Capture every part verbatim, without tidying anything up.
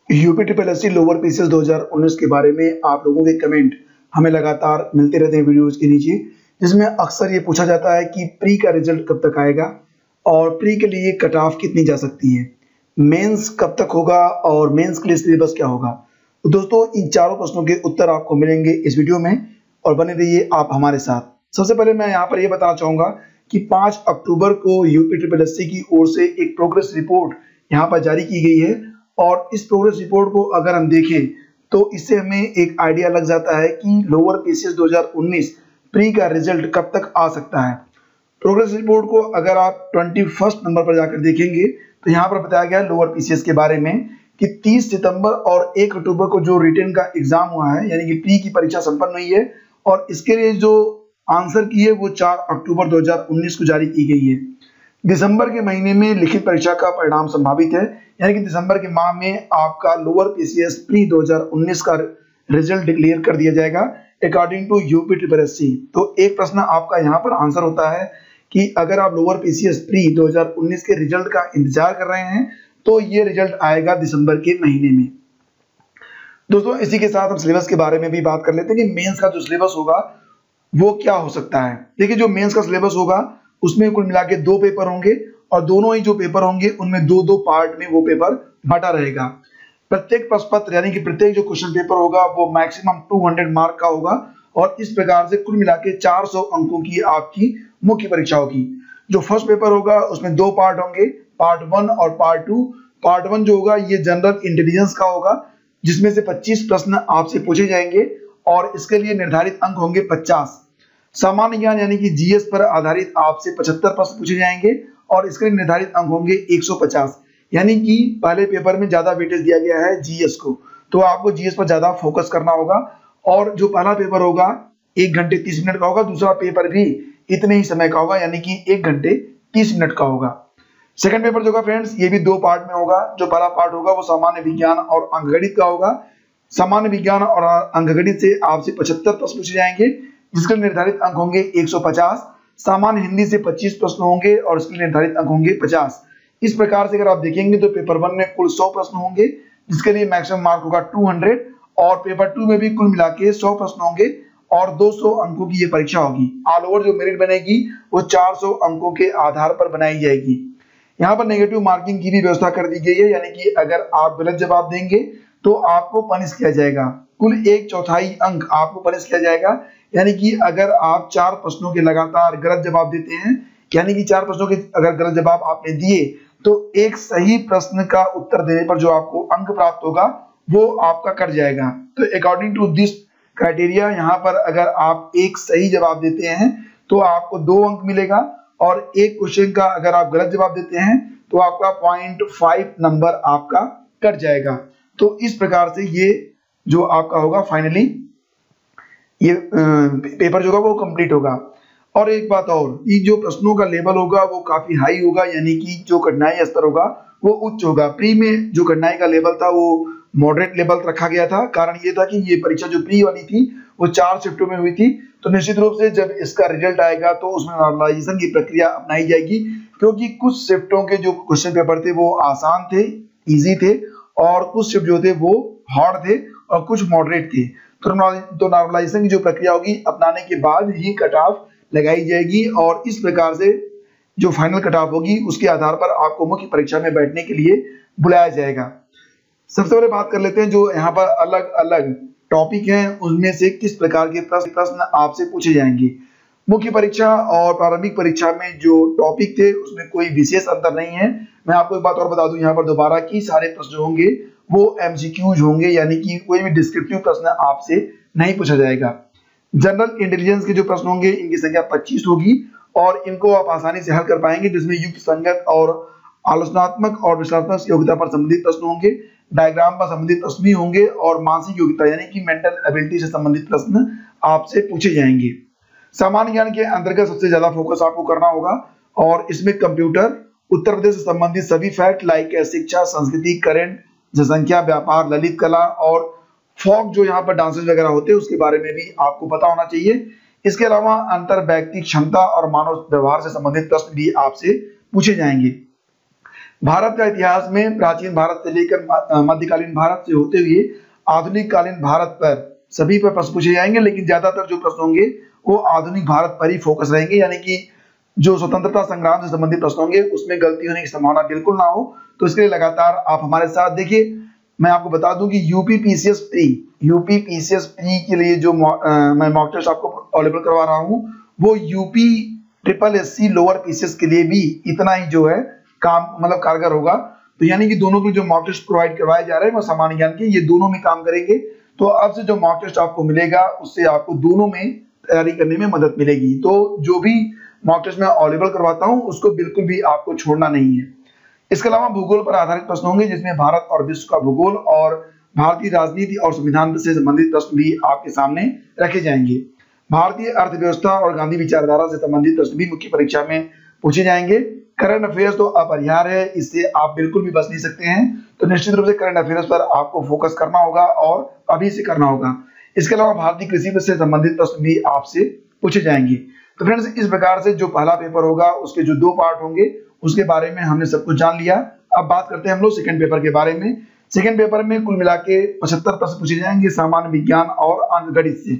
UP triple S C lower PCS दो हज़ार उन्नीस के बारे में आप लोगों के कमेंट हमें लगातार मिलते रहते हैं वीडियोस के नीचे, जिसमें अक्सर ये पूछा जाता है कि प्री का रिजल्ट कब तक आएगा और प्री के लिए कट ऑफ कितनी जा सकती है, मेंस कब तक होगा और मेंस के लिए सिलेबस क्या होगा। तो दोस्तों, इन चारों प्रश्नों के उत्तर आपको मिलेंगे इस वीडियो में और बने रहिए आप हमारे साथ। सबसे पहले मैं यहाँ पर यह बताना चाहूंगा कि पाँच अक्टूबर को यूपी ट्रिपल एस सी की ओर से एक प्रोग्रेस रिपोर्ट यहाँ पर जारी की गई है और इस प्रोग्रेस रिपोर्ट को अगर हम देखें तो इससे हमें एक आइडिया लग जाता है कि लोअर पीसीएस दो हज़ार उन्नीस प्री का रिजल्ट कब तक आ सकता है। प्रोग्रेस रिपोर्ट को अगर आप इक्कीस नंबर पर जाकर देखेंगे तो यहाँ पर बताया गया लोअर पीसीएस के बारे में कि तीस सितंबर और एक अक्टूबर को जो रिटन का एग्जाम हुआ है, यानी कि प्री की परीक्षा संपन्न हुई है और इसके लिए जो आंसर की है वो चार अक्टूबर दो हज़ार उन्नीस को जारी की गई है। दिसंबर के महीने में लिखित परीक्षा का परिणाम संभावित है, यानी कि दिसंबर के माह में आपका लोअर पीसीएस प्री दो हज़ार उन्नीस का रिजल्ट डिक्लेयर कर दिया जाएगा according to UP triple S C. तो एक प्रश्न आपका यहाँ पर आंसर होता है कि अगर आप लोअर पीसीएस प्री दो हज़ार उन्नीस के रिजल्ट का इंतजार कर रहे हैं तो ये रिजल्ट आएगा दिसंबर के महीने में। दोस्तों, इसी के साथ हम सिलेबस के बारे में भी बात कर लेते हैं कि मेंस का जो सिलेबस होगा वो क्या हो सकता है। देखिए, जो मेंस का सिलेबस होगा उसमें कुल मिला के दो पेपर होंगे और दोनों ही जो पेपर होंगे उनमें दो दो पार्ट में वो पेपर बटा रहेगा। प्रत्येक प्रश्न पत्र यानी कि प्रत्येक जो क्वेश्चन पेपर होगा वो मैक्सिमम दो सौ मार्क का होगा और इस प्रकार से कुल मिला के चार सौ अंकों की आपकी मुख्य परीक्षा होगी। जो फर्स्ट पेपर होगा उसमें दो पार्ट होंगे, पार्ट वन और पार्ट टू। पार्ट वन जो होगा ये जनरल इंटेलिजेंस का होगा, जिसमें से पच्चीस प्रश्न आपसे पूछे जाएंगे और इसके लिए निर्धारित अंक होंगे पचास। सामान्य ज्ञान यानी कि जीएस पर आधारित आपसे पचहत्तर प्रश्न पूछे जाएंगे और इसके लिए निर्धारित अंक होंगे एक सौ पचास। यानी कि पहले पेपर में ज्यादा वेटेज दिया गया है जीएस को, तो आपको जीएस पर ज्यादा फोकस करना होगा। और जो पहला पेपर होगा एक घंटे तीस मिनट का होगा, दूसरा पेपर भी इतने ही समय का होगा यानी कि एक घंटे तीस मिनट का होगा। सेकंड पेपर जो होगा फ्रेंड्स, ये भी दो पार्ट में होगा। जो पहला पार्ट होगा वो सामान्य विज्ञान और अंकगणित का होगा। सामान्य विज्ञान और अंकगणित से आपसे पचहत्तर प्रश्न पूछे जाएंगे जिसके निर्धारित अंक होंगे एक सौ पचास। सामान्य हिंदी से पच्चीस प्रश्न होंगे और इसके निर्धारित अंक होंगे पचास। इस प्रकार से अगर आप देखेंगे तो पेपर वन में कुल सौ प्रश्न होंगे जिसके लिए मैक्सिमम मार्क होगा दो सौ और पेपर टू में भी कुल मिला के सौ प्रश्न होंगे और दो सौ अंकों की ये परीक्षा होगी। ऑल ओवर जो मेरिट बनेगी वो चार सौ अंकों के आधार पर बनाई जाएगी। यहाँ पर नेगेटिव मार्किंग की भी व्यवस्था कर दी गई है, यानी कि अगर आप गलत जवाब देंगे तो आपको पनिश किया जाएगा। कुल एक चौथाई अंक आपको पनिश किया जाएगा, यानी कि अगर आप चार प्रश्नों के लगातार गलत जवाब देते हैं, यानी कि चार प्रश्नों के अगर गलत जवाब आपने दिए तो एक सही प्रश्न का उत्तर देने पर जो आपको अंक प्राप्त होगा वो आपका कट जाएगा। तो अकॉर्डिंग टू दिस क्राइटेरिया यहाँ पर अगर आप एक सही जवाब देते हैं तो आपको दो अंक मिलेगा और एक क्वेश्चन का अगर आप गलत जवाब देते हैं तो आपका पॉइंट फाइव नंबर आपका कट जाएगा। तो इस प्रकार से ये जो आपका होगा फाइनली ये पेपर जो होगा वो कंप्लीट होगा। और एक बात और, ये जो प्रश्नों का लेवल होगा वो काफी हाई होगा, यानी कि जो कठिनाई स्तर होगा वो उच्च होगा। प्री में जो कठिनाई का लेवल था वो मॉडरेट लेवल रखा गया था। कारण ये था कि ये परीक्षा जो प्री वाली थी वो चार शिफ्टों में हुई थी, तो निश्चित रूप से जब इसका रिजल्ट आएगा तो उसमें नॉर्मलाइजेशन की प्रक्रिया अपनाई जाएगी, क्योंकि कुछ शिफ्टों के जो क्वेश्चन पेपर थे वो आसान थे, इजी थे, और कुछ शिफ्ट जो थे वो हार्ड थे और कुछ मॉडरेट थे। तो नॉर्मलाइजेशन की जो प्रक्रिया होगी अपनाने के बाद ही कट ऑफ लगाई जाएगी और इस प्रकार से जो फाइनल कट ऑफ होगी उसके आधार पर आपको मुख्य परीक्षा में बैठने के लिए बुलाया जाएगा। सबसे पहले बात कर लेते हैं जो यहाँ पर अलग अलग टॉपिक हैं उनमें से किस प्रकार के प्रश्न आपसे पूछे जाएंगे। मुख्य परीक्षा और प्रारंभिक परीक्षा में जो टॉपिक थे उसमें कोई विशेष अंतर नहीं है। मैं आपको एक बात और बता दूं यहाँ पर दोबारा कि सारे प्रश्न जो होंगे वो एमसीक्यूज होंगे, यानी कि कोई भी डिस्क्रिप्टिव प्रश्न आपसे नहीं पूछा जाएगा। जनरल इंटेलिजेंस के जो प्रश्न होंगे इनकी संख्या पच्चीस होगी और इनको आप आसानी से हल कर पाएंगे, जिसमें युक्त संगत और आलोचनात्मक और विश्लेषणात्मक योग्यता पर संबंधित प्रश्न होंगे, डायग्राम पर संबंधित प्रश्न भी होंगे और मानसिक योग्यता यानी कि मेंटल एबिलिटी से संबंधित प्रश्न आपसे पूछे जाएंगे। सामान्य ज्ञान के अंतर्गत सबसे ज्यादा फोकस आपको करना होगा और इसमें कंप्यूटर, उत्तर प्रदेश से संबंधित सभी फैक्ट लाइक शिक्षा, संस्कृति, करंट, जनसंख्या, व्यापार, ललित कला और फोक जो यहाँ पर डांसेस वगैरह होते हैं उसके बारे में भी आपको पता होना चाहिए। इसके अलावा अंतर व्यक्ति क्षमता और मानव व्यवहार से संबंधित प्रश्न भी आपसे पूछे जाएंगे। भारत का इतिहास में प्राचीन भारत से लेकर मध्यकालीन भारत से होते हुए आधुनिक कालीन भारत पर सभी पर प्रश्न पूछे जाएंगे, लेकिन ज्यादातर जो प्रश्न होंगे वो आधुनिक भारत पर ही फोकस रहेंगे, यानी कि जो स्वतंत्रता संग्राम से संबंधित प्रश्न होंगे उसमें गलती होने की संभावना बिल्कुल ना हो। तो इसके लिए लगातार आप हमारे साथ देखिए। मैं आपको बता दूं कि UP PCS pre UP PCS pre के लिए जो आ, मैं मॉक टेस्ट आपको अवेलेबल करवा रहा हूं वो UP triple S C lower PCS के लिए भी इतना ही जो है काम मतलब कारगर होगा। तो यानी कि दोनों के जो मॉक टेस्ट प्रोवाइड करवाए जा रहे हैं वो सामान्य ज्ञान के ये दोनों में काम करेंगे। तो अब से जो मॉक टेस्ट आपको मिलेगा उससे आपको दोनों में तैयारी करने में मदद मिलेगी। तो जो भी मॉक टेस्ट में अवेलेबल करवाता हूं उसको बिल्कुल भी आपको छोड़ना नहीं है। इसके अलावा भूगोल पर आधारित प्रश्न होंगे जिसमें भारत और विश्व का भूगोल और भारतीय राजनीति और संविधान से संबंधित प्रश्न भी आपके सामने रखे जाएंगे। भारतीय अर्थव्यवस्था और गांधी विचारधारा से संबंधित प्रश्न भी मुख्य परीक्षा में पूछे जाएंगे। करंट अफेयर्स तो अपरिहार्य है, इससे आप बिल्कुल भी बच नहीं सकते हैं। तो निश्चित रूप से करंट अफेयर्स पर आपको फोकस करना होगा और अभी से करना होगा। इसके अलावा भारतीय कृषि से संबंधित प्रश्न भी आपसे पूछे जाएंगे। तो फ्रेंड्स, इस प्रकार से जो पहला पेपर होगा उसके जो दो पार्ट होंगे उसके बारे में हमने सब कुछ जान लिया। अब बात करते हैं हम लोग सेकंड पेपर के बारे में। सेकंड पेपर में कुल मिला के पचहत्तर प्रश्न पूछे जाएंगे सामान्य विज्ञान और अंकगणित से।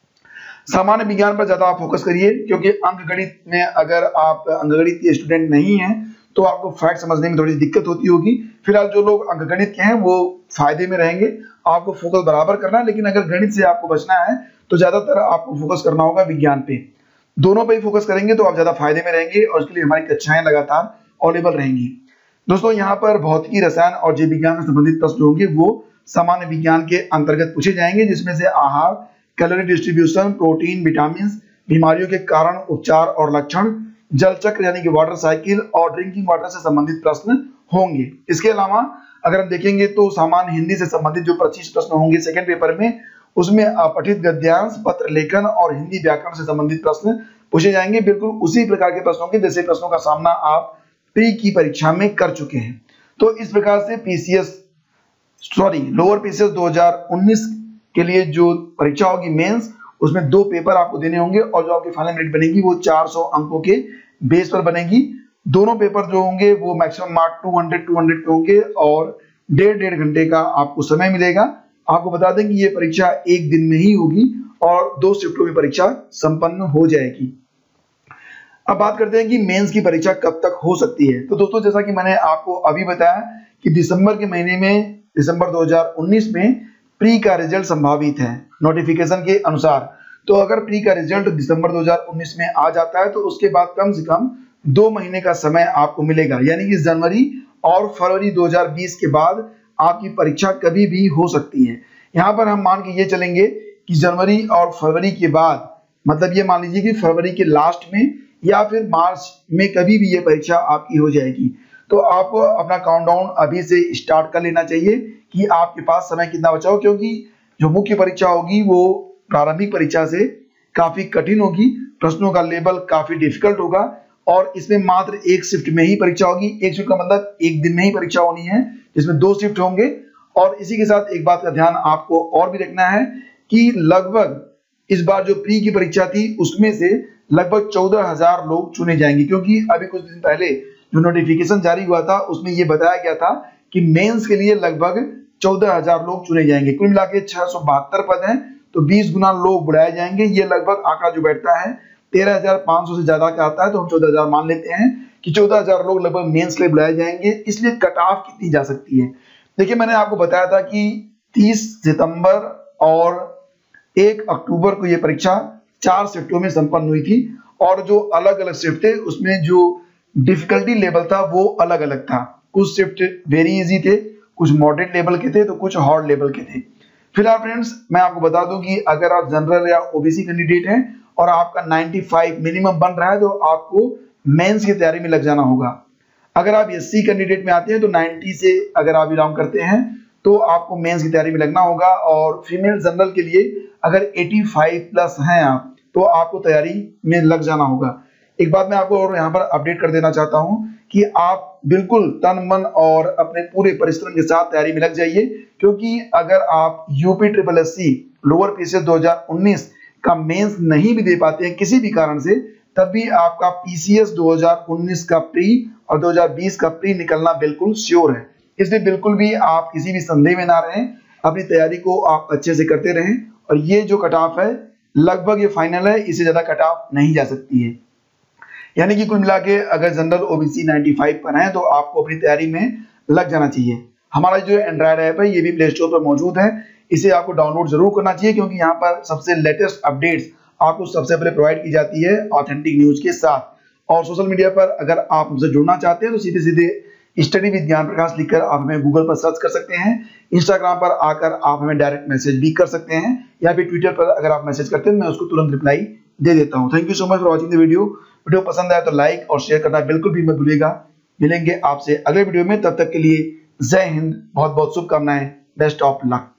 सामान्य विज्ञान पर ज्यादा आप फोकस करिए, क्योंकि अंकगणित में अगर आप अंकगणित के स्टूडेंट नहीं हैं तो आपको फैक्ट समझने में थोड़ी दिक्कत होती होगी। फिलहाल जो लोग अंकगणित के हैं वो फायदे में रहेंगे, आपको फोकस बराबर करना है। लेकिन अगर गणित से आपको बचना है तो ज्यादातर आपको फोकस करना होगा विज्ञान पे। दोनों पे ही फोकस करेंगे तो आप ज्यादा फायदे में रहेंगे और उसके लिए हमारी कक्षाएं लगातार अवेलेबल रहेंगी। दोस्तों, यहाँ पर भौतिकी, रसायन और जीव विज्ञान से संबंधित प्रश्न होंगे वो सामान्य विज्ञान के अंतर्गत पूछे जाएंगे, जिसमें से आहार, कैलोरी डिस्ट्रीब्यूशन, प्रोटीन, विटामिन, बीमारियों के कारण, उपचार और लक्षण, जल चक्र यानी कि वाटर साइकिल और ड्रिंकिंग वाटर से संबंधित प्रश्न होंगे। इसके अलावा अगर हम देखेंगे तो सामान्य हिंदी से संबंधित जो पच्चीस प्रश्न होंगे सेकंड पेपर में, उसमें अपठित गद्यांश, पत्र लेखन और हिंदी व्याकरण से संबंधित प्रश्न पूछे जाएंगे। बिल्कुल उसी प्रकार के प्रश्नों के जैसे प्रश्नों का सामना आप प्री की परीक्षा में कर चुके हैं। तो इस प्रकार से पीसीएस सॉरी लोअर पीसीएस दो हज़ार उन्नीस के लिए जो परीक्षा होगी मेंस, उसमें दो पेपर आपको देने होंगे और जो आपकी फाइनल मेरिट बनेगी वो चार सौ अंकों के बेस पर बनेगी। दोनों पेपर जो होंगे वो मैक्सिमम मार्क दो सौ दो सौ के होंगे और डेढ़ डेढ़ घंटे का आपको समय मिलेगा। आपको बता दें कि ये परीक्षा एक दिन में ही होगी और दो शिफ्टों में परीक्षा संपन्न हो जाएगी। अब बात करते हैं कि मेंस की परीक्षा कब तक हो सकती है। तो दोस्तों, जैसा कि मैंने आपको अभी बताया कि दिसंबर के महीने में, दिसंबर दो हज़ार उन्नीस में प्री का रिजल्ट संभावित है नोटिफिकेशन के अनुसार। तो अगर प्री का रिजल्ट दिसंबर दो हज़ार उन्नीस में आ जाता है तो उसके बाद कम से कम दो महीने का समय आपको मिलेगा, यानी कि जनवरी और फरवरी दो हज़ार बीस के बाद आपकी परीक्षा कभी भी हो सकती है। यहाँ पर हम मान के ये चलेंगे कि जनवरी और फरवरी के बाद, मतलब ये मान लीजिए कि फरवरी के लास्ट में या फिर मार्च में कभी भी ये परीक्षा आपकी हो जाएगी। तो आपको अपना काउंटडाउन अभी से स्टार्ट कर लेना चाहिए कि आपके पास समय कितना बचा हो, क्योंकि जो मुख्य परीक्षा होगी वो प्रारंभिक परीक्षा से काफी कठिन होगी, प्रश्नों का लेवल काफी डिफिकल्ट होगा और इसमें मात्र एक शिफ्ट में ही परीक्षा होगी। एक शिफ्ट का मतलब एक दिन में ही परीक्षा होनी है, जिसमें दो शिफ्ट होंगे। और इसी के साथ एक बात का ध्यान आपको और भी रखना है कि लगभग इस बार जो प्री की परीक्षा थी उसमें से लगभग चौदह हजार लोग चुने जाएंगे, क्योंकि अभी कुछ दिन पहले जो नोटिफिकेशन जारी हुआ था उसमें यह बताया गया था कि मेंस के लिए लगभग चौदह हजार लोग चुने जाएंगे। कुल मिला के छह सौ बहत्तर पद हैं, तो बीस गुना लोग बुलाए जाएंगे। ये लगभग आंकड़ा जो बैठता है तेरह हजार पांच सौ से ज्यादा का आता है, तो हम चौदह हजार मान लेते हैं कि चौदह हजार लोग लगभग मेंस के लिए बुलाए जाएंगे। इसलिए कट ऑफ कितनी जा सकती है, देखिए मैंने आपको बताया था कि तीस सितंबर और एक अक्टूबर को ये परीक्षा चार शिफ्टों में संपन्न हुई थी और जो अलग अलग शिफ्ट थे उसमें जो डिफिकल्टी लेवल था वो अलग अलग था। कुछ शिफ्ट वेरी इजी थे, कुछ मॉडरेट लेवल के थे, तो कुछ हार्ड लेवल के थे। फिलहाल फ्रेंड्स मैं आपको बता दूं कि अगर आप जनरल या ओबीसी कैंडिडेट हैं और आपका पचानवे मिनिमम बन रहा है तो आपको मेंस की तैयारी में लग जाना होगा। अगर आप एससी कैंडिडेट में आते हैं तो नब्बे से अगर आप बिलोंग करते हैं तो आपको मेंस की तैयारी में लगना होगा। और फीमेल जनरल के लिए अगर पचासी प्लस हैं आप तो आपको तैयारी में लग जाना होगा। एक बात मैं आपको और यहाँ पर अपडेट कर देना चाहता हूँ कि आप बिल्कुल तन मन और अपने पूरे परिश्रम के साथ तैयारी में लग जाइए, क्योंकि अगर आप UP triple S C lower PCS दो हज़ार उन्नीस का मेंस नहीं भी दे पाते हैं किसी भी कारण से, तब भी आपका पीसीएस दो हज़ार उन्नीस का प्री और दो हज़ार बीस का प्री निकलना बिल्कुल श्योर है। इसलिए बिल्कुल भी आप किसी भी संदेह में ना रहें, अपनी तैयारी को आप अच्छे से करते रहें। और ये जो कट ऑफ है लगभग ये फाइनल है, इससे ज्यादा कट ऑफ नहीं जा सकती है। यानी कि कुल मिला के अगर जनरल ओबीसी पचानवे पर है तो आपको अपनी तैयारी में लग जाना चाहिए। हमारा जो एंड्रॉयड ऐप है ये भी प्ले स्टोर पर मौजूद है, इसे आपको डाउनलोड जरूर करना चाहिए, क्योंकि यहाँ पर सबसे लेटेस्ट अपडेट्स आपको सबसे पहले प्रोवाइड की जाती है ऑथेंटिक न्यूज के साथ। और सोशल मीडिया पर अगर आप हमसे जुड़ना चाहते हैं तो सीधे सीधे स्टडी विद ज्ञान प्रकाश लिखकर आप हमें गूगल पर सर्च कर सकते हैं। इंस्टाग्राम पर आकर आप हमें डायरेक्ट मैसेज भी कर सकते हैं, या फिर ट्विटर पर अगर आप मैसेज करते हैं मैं उसको तुरंत रिप्लाई दे देता हूँ। Thank you so much for watching the video. Video पसंद आया तो लाइक और शेयर करना बिल्कुल भी मत भूलिएगा। मिलेंगे आपसे अगले वीडियो में, तब तक के लिए जय हिंद, बहुत बहुत शुभकामनाएं, बेस्ट ऑफ लक।